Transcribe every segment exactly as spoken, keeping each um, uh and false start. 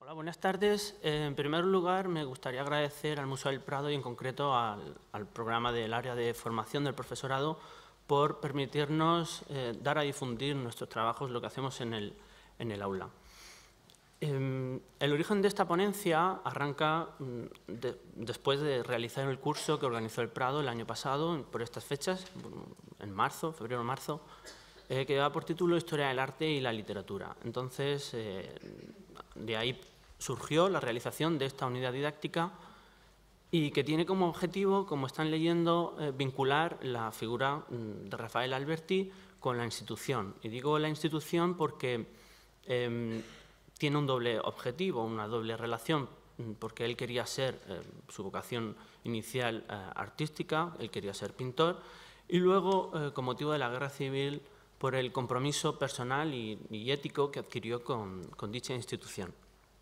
Hola, buenas tardes. En primer lugar, me gustaría agradecer al Museo del Prado y en concreto al, al programa del área de formación del profesorado por permitirnos eh, dar a difundir nuestros trabajos, lo que hacemos en el, en el aula. Eh, el origen de esta ponencia arranca de, después de realizar el curso que organizó el Prado el año pasado, por estas fechas, en marzo, febrero-marzo, eh, que lleva por título Historia del Arte y la Literatura. Entonces, eh, de ahí surgió la realización de esta unidad didáctica y que tiene como objetivo, como están leyendo, eh, vincular la figura de Rafael Alberti con la institución. Y digo la institución porque eh, tiene un doble objetivo, una doble relación, porque él quería ser, eh, su vocación inicial eh, artística, él quería ser pintor, y luego, eh, con motivo de la Guerra Civil, por el compromiso personal y, y ético que adquirió con, con dicha institución.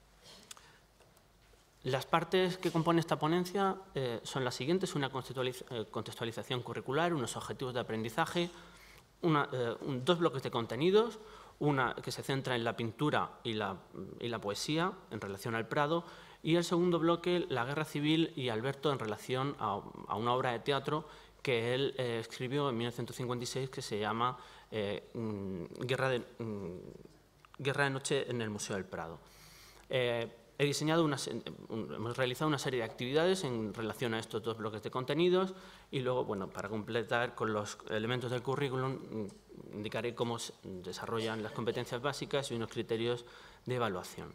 Las partes que componen esta ponencia eh, son las siguientes: una contextualización curricular, unos objetivos de aprendizaje, una, eh, un, dos bloques de contenidos, una que se centra en la pintura y la, y la poesía en relación al Prado, y el segundo bloque, la Guerra Civil y Alberto en relación a, a una obra de teatro que él eh, escribió en mil novecientos cincuenta y seis que se llama eh, Guerra, de, Guerra de Noche en el Museo del Prado. Eh, He diseñado una, hemos realizado una serie de actividades en relación a estos dos bloques de contenidos y luego, bueno, para completar con los elementos del currículum, indicaré cómo se desarrollan las competencias básicas y unos criterios de evaluación.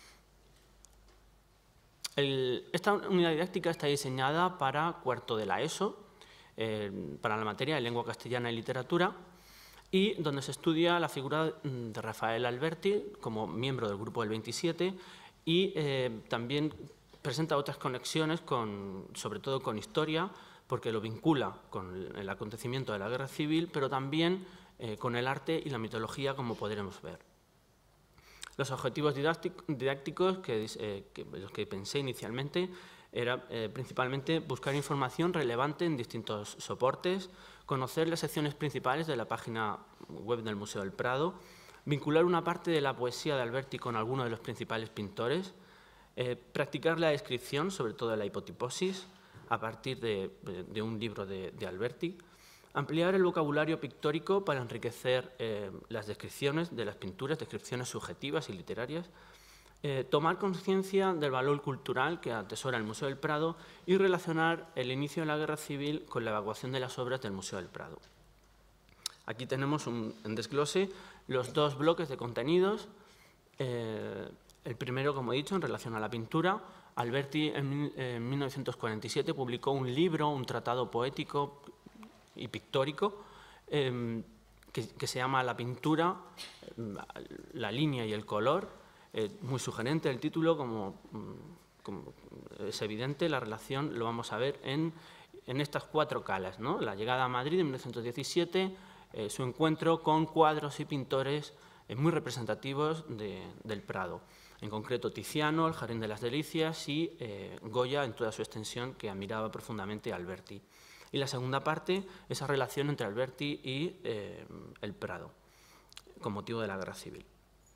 El, esta unidad didáctica está diseñada para cuarto de la ESO, eh, para la materia de lengua castellana y literatura, y donde se estudia la figura de Rafael Alberti como miembro del grupo del veintisiete, y eh, también presenta otras conexiones, con, sobre todo con historia, porque lo vincula con el acontecimiento de la Guerra Civil, pero también eh, con el arte y la mitología, como podremos ver. Los objetivos didácticos, que, eh, que, los que pensé inicialmente, era eh, principalmente buscar información relevante en distintos soportes, conocer las secciones principales de la página web del Museo del Prado, vincular una parte de la poesía de Alberti con alguno de los principales pintores, eh, practicar la descripción, sobre todo de la hipotiposis, a partir de, de, de un libro de, de Alberti, ampliar el vocabulario pictórico para enriquecer eh, las descripciones de las pinturas, descripciones subjetivas y literarias, eh, tomar conciencia del valor cultural que atesora el Museo del Prado y relacionar el inicio de la Guerra Civil con la evacuación de las obras del Museo del Prado. Aquí tenemos un, en desglose los dos bloques de contenidos. Eh, el primero, como he dicho, en relación a la pintura. Alberti en, en mil novecientos cuarenta y siete publicó un libro, un tratado poético y pictórico eh, que, que se llama La pintura, la línea y el color. Eh, muy sugerente el título, como, como es evidente, la relación lo vamos a ver en, en estas cuatro calas, ¿no? La llegada a Madrid en mil novecientos diecisiete, Eh, su encuentro con cuadros y pintores eh, muy representativos de, del Prado, en concreto Tiziano, el Jardín de las Delicias y eh, Goya en toda su extensión, que admiraba profundamente a Alberti. Y la segunda parte, esa relación entre Alberti y eh, el Prado, con motivo de la Guerra Civil.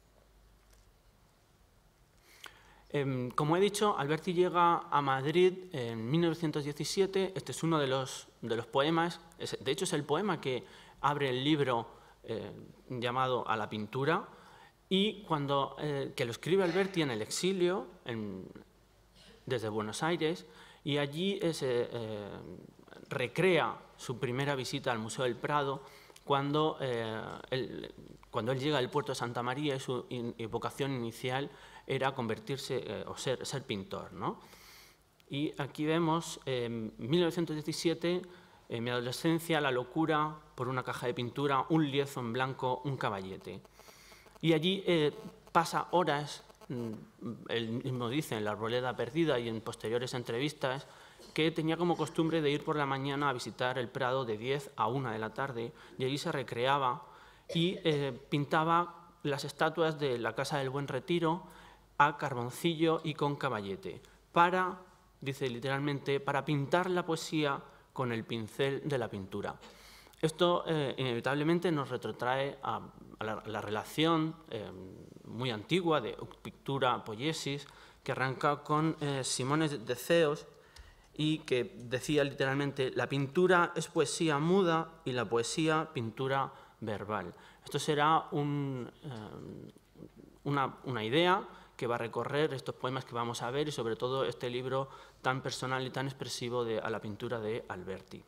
Eh, como he dicho, Alberti llega a Madrid en mil novecientos diecisiete. Este es uno de los, de los poemas, es, de hecho es el poema que abre el libro eh, llamado A la pintura, y cuando, eh, que lo escribe Alberti en el exilio, en, desde Buenos Aires, y allí eh, se eh, recrea su primera visita al Museo del Prado cuando, eh, él, cuando él llega al puerto de Santa María y su in, y vocación inicial era convertirse eh, o ser, ser pintor, ¿no? Y aquí vemos en eh, mil novecientos diecisiete, en mi adolescencia, la locura por una caja de pintura, un lienzo en blanco, un caballete. Y allí eh, pasa horas, él mismo dice en La Arboleda Perdida y en posteriores entrevistas, que tenía como costumbre de ir por la mañana a visitar el Prado de diez a una de la tarde, y allí se recreaba y eh, pintaba las estatuas de la Casa del Buen Retiro a carboncillo y con caballete, para, dice literalmente, para pintar la poesía con el pincel de la pintura. Esto eh, inevitablemente nos retrotrae a, a, la, a la relación eh, muy antigua de pictura-poiesis, que arranca con eh, Simone de Ceos y que decía literalmente: la pintura es poesía muda y la poesía pintura verbal. Esto será un, eh, una, una idea que va a recorrer estos poemas que vamos a ver y sobre todo este libro tan personal y tan expresivo de A la pintura de Alberti.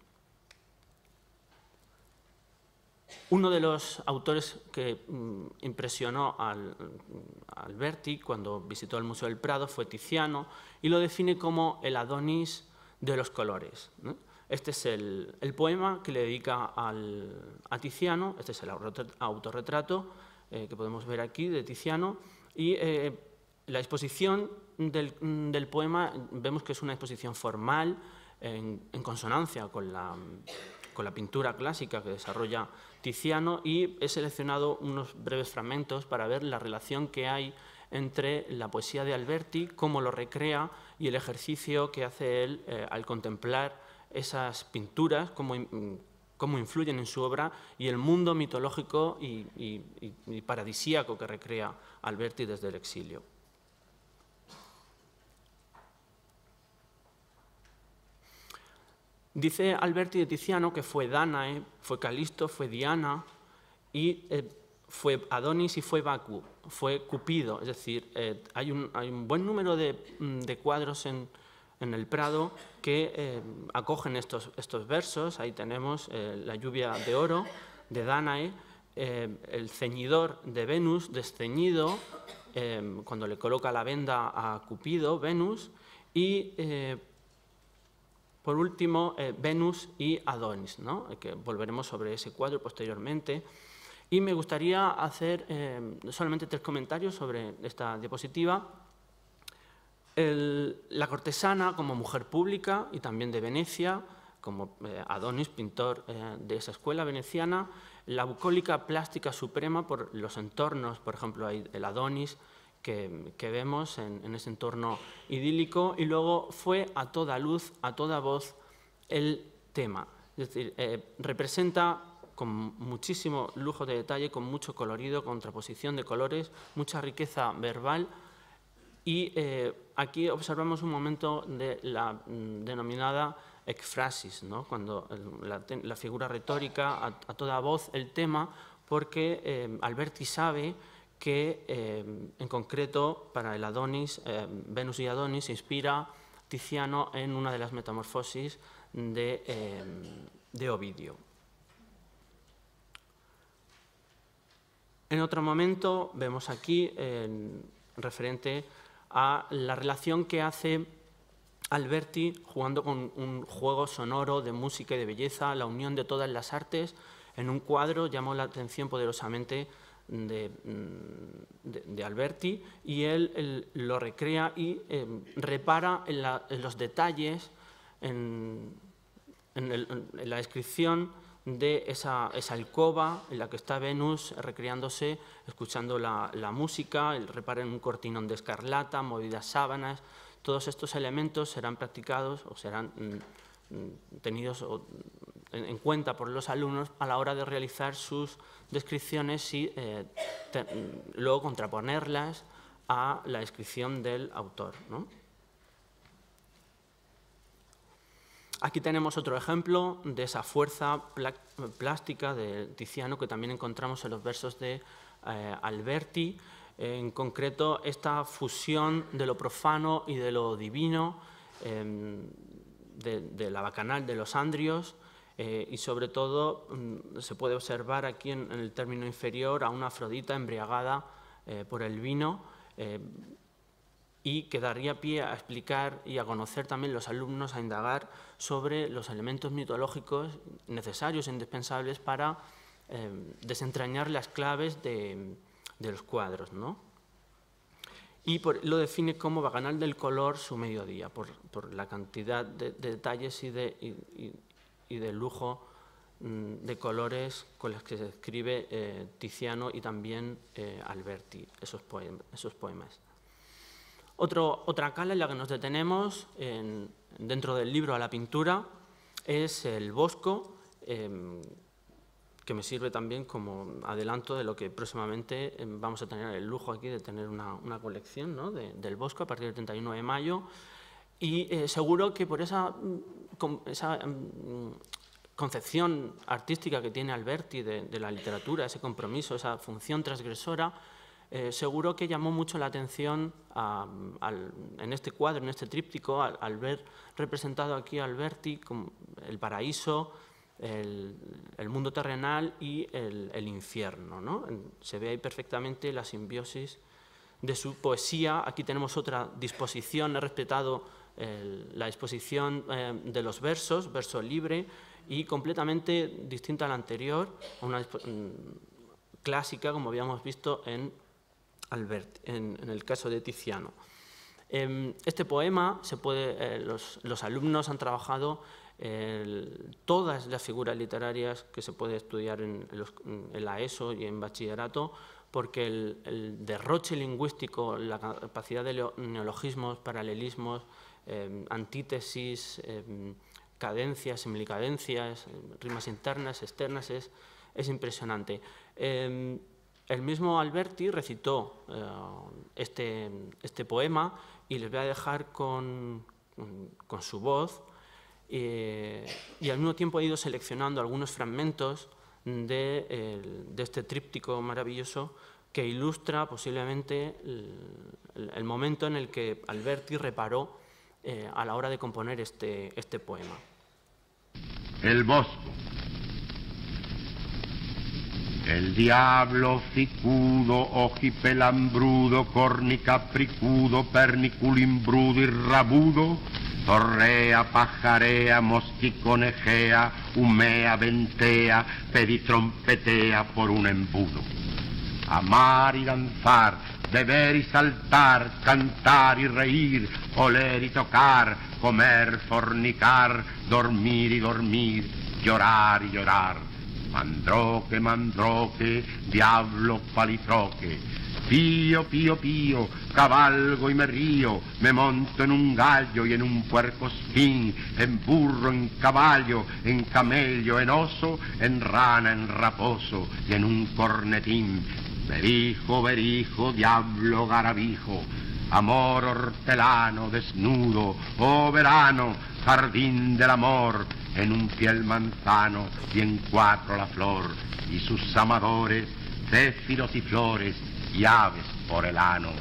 Uno de los autores que mm, impresionó al, a Alberti cuando visitó el Museo del Prado fue Tiziano y lo define como el Adonis de los colores, ¿no? Este es el, el poema que le dedica al, a Tiziano, este es el autorretrato eh, que podemos ver aquí de Tiziano, y eh, la exposición del, del poema vemos que es una exposición formal en, en consonancia con la, con la pintura clásica que desarrolla Tiziano, y he seleccionado unos breves fragmentos para ver la relación que hay entre la poesía de Alberti, cómo lo recrea, y el ejercicio que hace él eh, al contemplar esas pinturas, cómo, cómo influyen en su obra, y el mundo mitológico y, y, y paradisíaco que recrea Alberti desde el exilio. Dice Alberti de Tiziano que fue Dánae, fue Calisto, fue Diana, y eh, fue Adonis y fue Bacu, fue Cupido. Es decir, eh, hay, un, hay un buen número de, de cuadros en, en el Prado que eh, acogen estos, estos versos. Ahí tenemos eh, la lluvia de oro de Dánae, eh, el ceñidor de Venus, desceñido, eh, cuando le coloca la venda a Cupido, Venus, y eh, por último, eh, Venus y Adonis, ¿no? Que volveremos sobre ese cuadro posteriormente. Y me gustaría hacer eh, solamente tres comentarios sobre esta diapositiva. El, la cortesana como mujer pública y también de Venecia, como eh, Adonis, pintor eh, de esa escuela veneciana. La bucólica plástica suprema por los entornos, por ejemplo, hay el Adonis, Que, que vemos en, en ese entorno idílico, y luego fue a toda luz, a toda voz el tema. Es decir, eh, representa con muchísimo lujo de detalle, con mucho colorido, contraposición de colores, mucha riqueza verbal, y eh, aquí observamos un momento de la mm, denominada ekphrasis, ¿no? Cuando la, la figura retórica, a, a toda voz el tema, porque eh, Alberti sabe que eh, en concreto para el Adonis, eh, Venus y Adonis, se inspira Tiziano en una de las metamorfosis de, eh, de Ovidio. En otro momento vemos aquí, eh, referente a la relación que hace Alberti jugando con un juego sonoro de música y de belleza, la unión de todas las artes en un cuadro, llamó la atención poderosamente De, de, de Alberti, y él, él lo recrea y eh, repara en, la, en los detalles, en, en, el, en la descripción de esa, esa alcoba en la que está Venus recreándose, escuchando la, la música. Él repara en un cortinón de escarlata, movidas sábanas. Todos estos elementos serán practicados o serán mm, tenidos o, en, en cuenta por los alumnos a la hora de realizar sus descripciones y eh, te, luego contraponerlas a la descripción del autor, ¿no? Aquí tenemos otro ejemplo de esa fuerza plástica de Tiziano que también encontramos en los versos de eh, Alberti. En concreto, esta fusión de lo profano y de lo divino, eh, de, de la bacanal de los andrios, eh, y sobre todo mm, se puede observar aquí en, en el término inferior a una Afrodita embriagada eh, por el vino, eh, y que daría pie a explicar y a conocer también los alumnos, a indagar sobre los elementos mitológicos necesarios e indispensables para eh, desentrañar las claves de, de los cuadros, ¿no? Y por, lo define como bacanal del color su mediodía, por, por la cantidad de, de detalles y de, y, y de lujo mmm, de colores con los que se escribe eh, Tiziano y también eh, Alberti, esos poemas. Esos poemas. Otro, otra cala en la que nos detenemos en, dentro del libro A la pintura es el Bosco, eh, que me sirve también como adelanto de lo que próximamente vamos a tener el lujo aquí de tener una, una colección, ¿no?, de, del Bosco a partir del treinta y uno de mayo, y eh, seguro que por esa, con, esa um, concepción artística que tiene Alberti de, de la literatura, ese compromiso, esa función transgresora, eh, seguro que llamó mucho la atención a, al, en este cuadro, en este tríptico, al, al ver representado aquí a Alberti como el paraíso, el, el mundo terrenal y el, el infierno, ¿no? Se ve ahí perfectamente la simbiosis de su poesía. Aquí tenemos otra disposición, he respetado el, la disposición eh, de los versos, verso libre, y completamente distinta a la anterior, una clásica, como habíamos visto en, Albert, en, en el caso de Tiziano. Eh, este poema, se puede, eh, los, los alumnos han trabajado El, todas las figuras literarias que se puede estudiar en, los, en la ESO y en bachillerato, porque el, el derroche lingüístico, la capacidad de neologismos, paralelismos, eh, antítesis, eh, cadencias, semicadencias, rimas internas, externas, es, es impresionante. Eh, el mismo Alberti recitó eh, este, este poema y les voy a dejar con, con su voz. Eh, y al mismo tiempo he ido seleccionando algunos fragmentos de, el, de este tríptico maravilloso que ilustra posiblemente el, el momento en el que Alberti reparó eh, a la hora de componer este, este poema. El Bosco. El diablo ficudo, ojipelambrudo, cornicapricudo, perniculimbrudo y rabudo, torrea, pajarea, mosquiconejea, humea, ventea, peditrompetea por un embudo. Amar y danzar, beber y saltar, cantar y reír, oler y tocar, comer, fornicar, dormir y dormir, llorar y llorar. Mandroque, mandroque, diablo palitroque. Pío, pío, pío, cabalgo y me río, me monto en un gallo y en un puercoespín, en burro, en caballo, en camello, en oso, en rana, en raposo y en un cornetín. Berijo, berijo, diablo garabijo, amor hortelano, desnudo, oh verano, jardín del amor, en un piel manzano y en cuatro la flor, y sus amadores, céfiros y flores, y aves por el ano.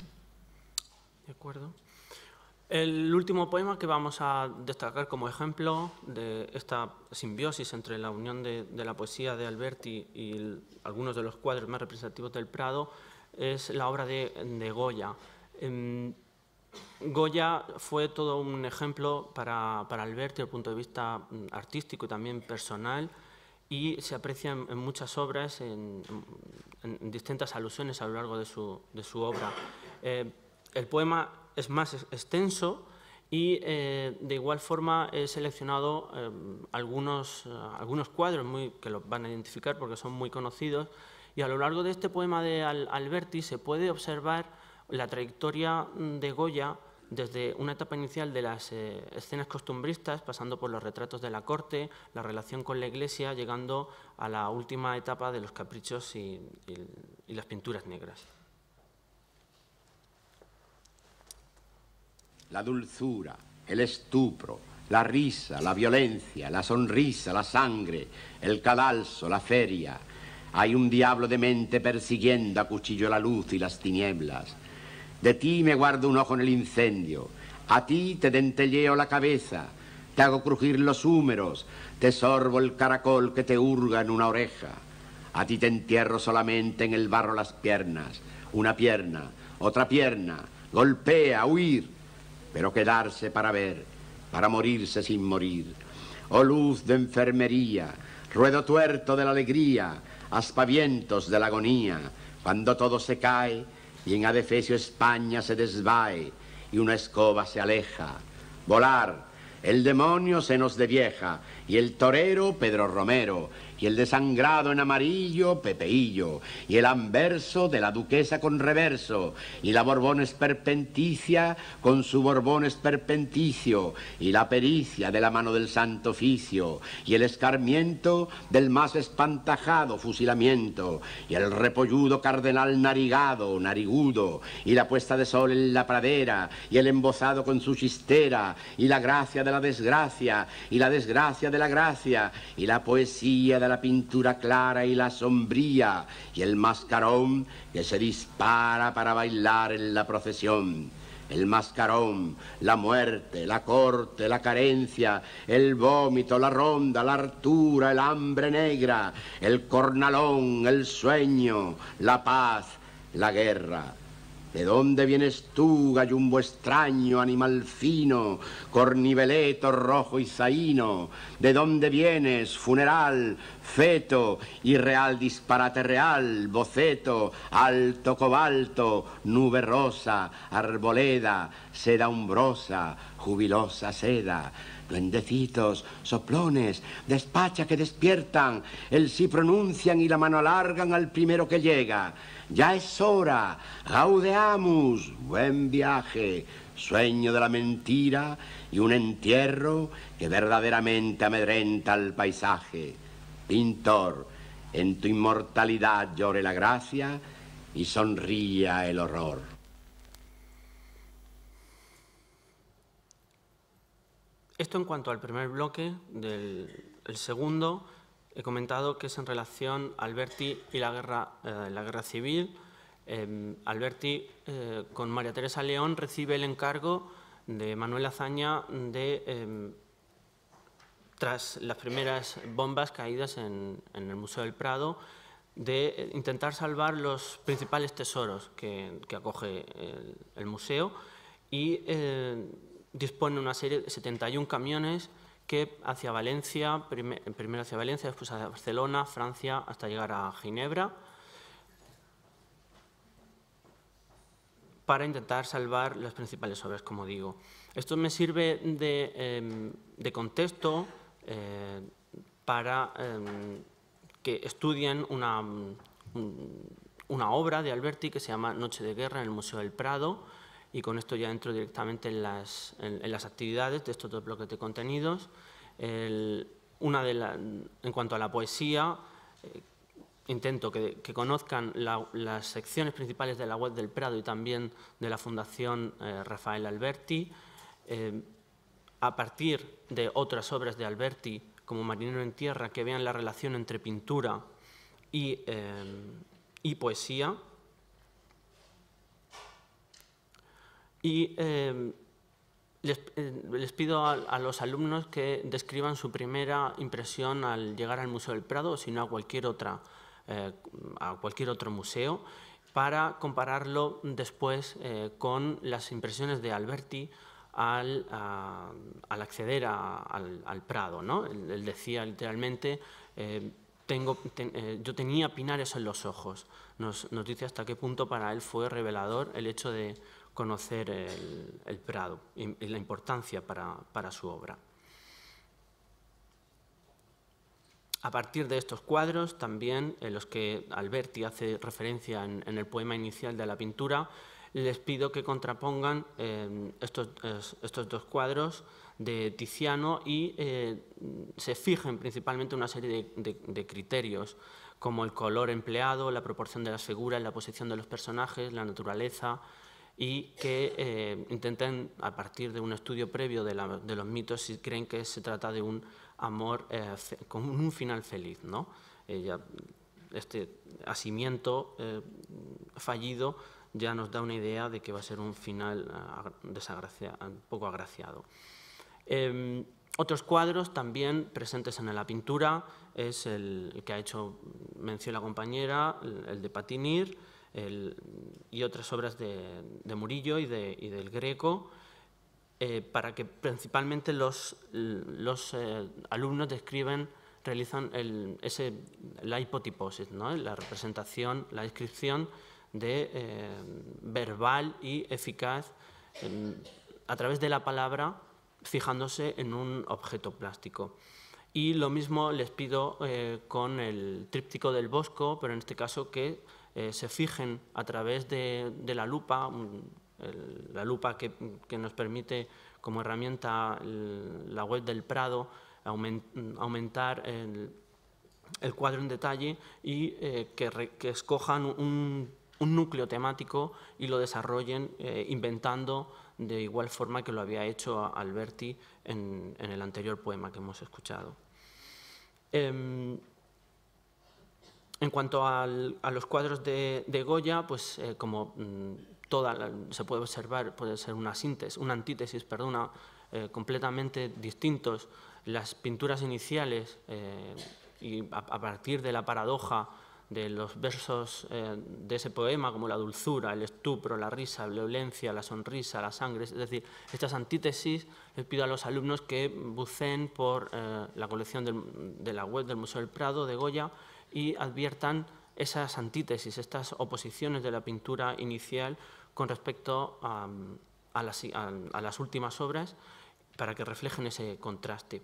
De acuerdo. El último poema que vamos a destacar como ejemplo de esta simbiosis entre la unión de, de la poesía de Alberti y el, algunos de los cuadros más representativos del Prado es la obra de, de Goya. Eh, Goya fue todo un ejemplo para, para Alberti desde el punto de vista artístico y también personal, y se aprecia en, en muchas obras, en, en, en distintas alusiones a lo largo de su, de su obra. Eh, el poema es más extenso y eh, de igual forma he seleccionado eh, algunos, eh, algunos cuadros muy, que los van a identificar porque son muy conocidos, y a lo largo de este poema de Al, Alberti se puede observar la trayectoria de Goya desde una etapa inicial de las eh, escenas costumbristas, pasando por los retratos de la corte, la relación con la iglesia, llegando a la última etapa de los caprichos y, y, y las pinturas negras. La dulzura, el estupro, la risa, la violencia, la sonrisa, la sangre, el cadalso, la feria. Hay un diablo de mente persiguiendo a cuchillo la luz y las tinieblas. De ti me guardo un ojo en el incendio, a ti te dentelleo la cabeza, te hago crujir los húmeros, te sorbo el caracol que te hurga en una oreja. A ti te entierro solamente en el barro las piernas, una pierna, otra pierna, golpea, huir, pero quedarse para ver, para morirse sin morir. Oh luz de enfermería, ruedo tuerto de la alegría, aspavientos de la agonía, cuando todo se cae y en adefesio España se desvae y una escoba se aleja. Volar, el demonio senos de vieja, y el torero Pedro Romero, y el desangrado en amarillo Pepeillo, y el anverso de la duquesa con reverso, y la Borbón esperpenticia con su Borbón esperpenticio, y la pericia de la mano del santo oficio, y el escarmiento del más espantajado fusilamiento, y el repolludo cardenal narigado, narigudo, y la puesta de sol en la pradera, y el embozado con su chistera, y la gracia de la desgracia, y la desgracia de la gracia, y la poesía de la pintura clara y la sombría, y el mascarón que se dispara para bailar en la procesión. El mascarón, la muerte, la corte, la carencia, el vómito, la ronda, la hartura, el hambre negra, el cornalón, el sueño, la paz, la guerra. ¿De dónde vienes tú, gallumbo extraño, animal fino, corniveleto rojo y zaino? ¿De dónde vienes, funeral, feto, irreal disparate real, boceto, alto cobalto, nube rosa, arboleda, seda umbrosa, jubilosa seda? Duendecitos, soplones, despacha que despiertan, el sí pronuncian y la mano alargan al primero que llega. Ya es hora, gaudeamus, buen viaje, sueño de la mentira y un entierro que verdaderamente amedrenta al paisaje. Pintor, en tu inmortalidad llore la gracia y sonría el horror. Esto en cuanto al primer bloque. Del el segundo, he comentado que es en relación a Alberti y la guerra, eh, la guerra civil. Eh, Alberti, eh, con María Teresa León, recibe el encargo de Manuel Azaña de, eh, tras las primeras bombas caídas en, en el Museo del Prado, de intentar salvar los principales tesoros que, que acoge el, el museo, y eh, dispone una serie de setenta y un camiones que hacia Valencia, primer, primero hacia Valencia, después hacia Barcelona, Francia, hasta llegar a Ginebra, para intentar salvar las principales obras, como digo. Esto me sirve de, eh, de contexto eh, para eh, que estudien una, una obra de Alberti que se llama Noche de Guerra en el Museo del Prado, y con esto ya entro directamente en las, en, en las actividades de estos dos bloques de contenidos. El, una de la, en cuanto a la poesía, eh, intento que, que conozcan la, las secciones principales de la web del Prado y también de la Fundación eh, Rafael Alberti, eh, a partir de otras obras de Alberti, como Marinero en Tierra, que vean la relación entre pintura y, eh, y poesía. Y eh, les, eh, les pido a, a los alumnos que describan su primera impresión al llegar al Museo del Prado, o si no a cualquier, otra, eh, a cualquier otro museo, para compararlo después eh, con las impresiones de Alberti al, a, al acceder a, al, al Prado, ¿no? Él, él decía literalmente, eh, tengo, ten, eh, yo tenía pinares en los ojos. Nos, nos dice hasta qué punto para él fue revelador el hecho de conocer el, el Prado y, y la importancia para, para su obra. A partir de estos cuadros, también en los que Alberti hace referencia en, en el poema inicial de la pintura, les pido que contrapongan eh, estos, estos dos cuadros de Tiziano y eh, se fijen principalmente una serie de, de, de criterios, como el color empleado, la proporción de las figuras, la posición de los personajes, la naturaleza, y que eh, intenten, a partir de un estudio previo de, la, de los mitos, si creen que se trata de un amor eh, con un final feliz, ¿no? Eh, ya, este asimiento eh, fallido ya nos da una idea de que va a ser un final uh, un poco agraciado. Eh, otros cuadros también presentes en la pintura es el, el que ha hecho mención la compañera, el, el de Patinir, el, y otras obras de, de Murillo y, de, y del Greco, eh, para que principalmente los, los eh, alumnos describen, realizan el, ese, la hipotiposis, ¿no? La representación, la descripción de eh, verbal y eficaz eh, a través de la palabra fijándose en un objeto plástico. Y lo mismo les pido eh, con el tríptico del Bosco, pero en este caso que eh, se fijen a través de, de la lupa, el, la lupa que, que nos permite como herramienta el, la web del Prado, aument, aumentar el, el cuadro en detalle y eh, que, re, que escojan un, un núcleo temático y lo desarrollen eh, inventando de igual forma que lo había hecho Alberti en, en el anterior poema que hemos escuchado. Eh, en cuanto al, a los cuadros de, de Goya, pues eh, como mmm, toda la, se puede observar, puede ser una síntesis, una antítesis, perdona, eh, completamente distintos. Las pinturas iniciales eh, y a, a partir de la paradoja de los versos eh, de ese poema, como la dulzura, el estupro, la risa, la violencia, la sonrisa, la sangre, es decir, estas antítesis, les pido a los alumnos que buceen por eh, la colección del, de la web del Museo del Prado de Goya y adviertan esas antítesis, estas oposiciones de la pintura inicial con respecto a, a, las, a, a las últimas obras para que reflejen ese contraste.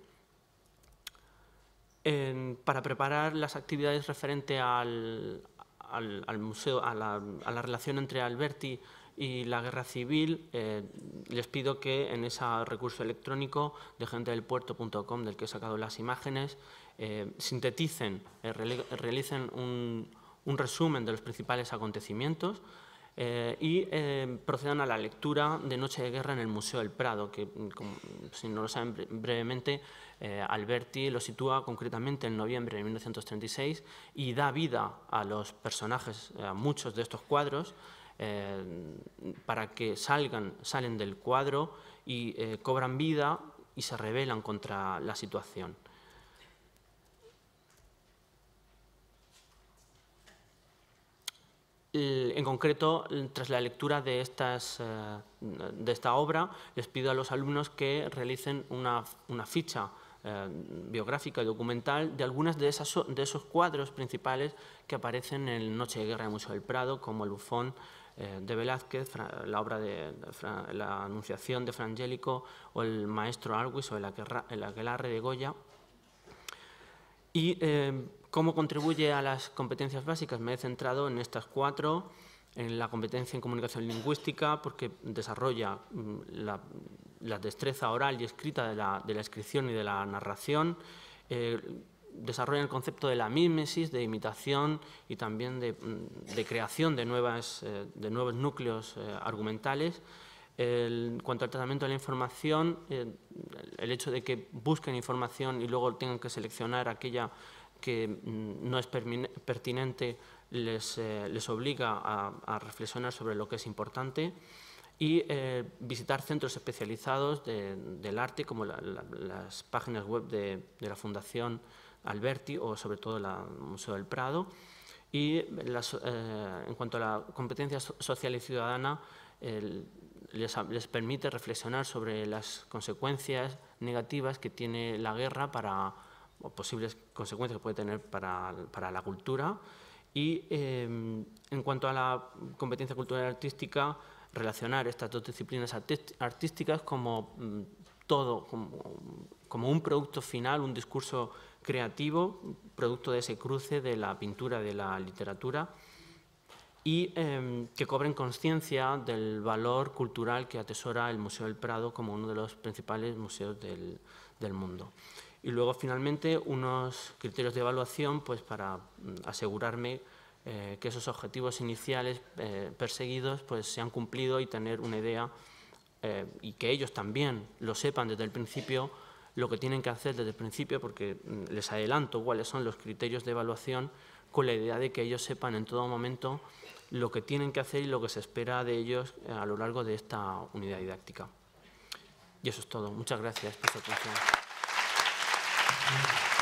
En, para preparar las actividades referente al, al, al museo, a la, a la relación entre Alberti y la guerra civil, eh, les pido que en ese recurso electrónico de gentedelpuerto punto com, del que he sacado las imágenes, eh, sinteticen, eh, realicen un, un resumen de los principales acontecimientos eh, y eh, procedan a la lectura de Noche de Guerra en el Museo del Prado, que, como, si no lo saben brevemente, Eh, Alberti lo sitúa concretamente en noviembre de mil novecientos treinta y seis y da vida a los personajes, a muchos de estos cuadros, eh, para que salgan, salen del cuadro y eh, cobran vida y se rebelan contra la situación. En concreto, tras la lectura de, estas, de esta obra, les pido a los alumnos que realicen una, una ficha eh, biográfica y documental de algunas de, esas, de esos cuadros principales que aparecen en Noche de Guerra del Museo del Prado, como el Bufón eh, de Velázquez, la obra de, de la Anunciación de Frangélico o el Maestro Argüis o el Aquelarre de Goya. Y eh, cómo contribuye a las competencias básicas, me he centrado en estas cuatro, en la competencia en comunicación lingüística, porque desarrolla la, la destreza oral y escrita de la, de la inscripción y de la narración, eh, desarrolla el concepto de la mímesis, de imitación y también de, de creación de, nuevas, eh, de nuevos núcleos eh, argumentales. El, en cuanto al tratamiento de la información, eh, el hecho de que busquen información y luego tengan que seleccionar aquella que mm, no es pertinente les, eh, les obliga a, a reflexionar sobre lo que es importante y eh, visitar centros especializados de, del arte como la, la, las páginas web de, de la Fundación Alberti o sobre todo el Museo del Prado. Y las, eh, en cuanto a la competencia social y ciudadana, el, Les, les permite reflexionar sobre las consecuencias negativas que tiene la guerra para, o posibles consecuencias que puede tener para, para la cultura. Y eh, en cuanto a la competencia cultural y artística, relacionar estas dos disciplinas artísticas como mm, todo, como, como un producto final, un discurso creativo, producto de ese cruce de la pintura y de la literatura, y eh, que cobren conciencia del valor cultural que atesora el Museo del Prado como uno de los principales museos del, del mundo. Y luego, finalmente, unos criterios de evaluación pues, para asegurarme eh, que esos objetivos iniciales eh, perseguidos pues, se han cumplido y tener una idea eh, y que ellos también lo sepan desde el principio, lo que tienen que hacer desde el principio, porque les adelanto cuáles son los criterios de evaluación, con la idea de que ellos sepan en todo momento lo que tienen que hacer y lo que se espera de ellos a lo largo de esta unidad didáctica. Y eso es todo. Muchas gracias por su atención.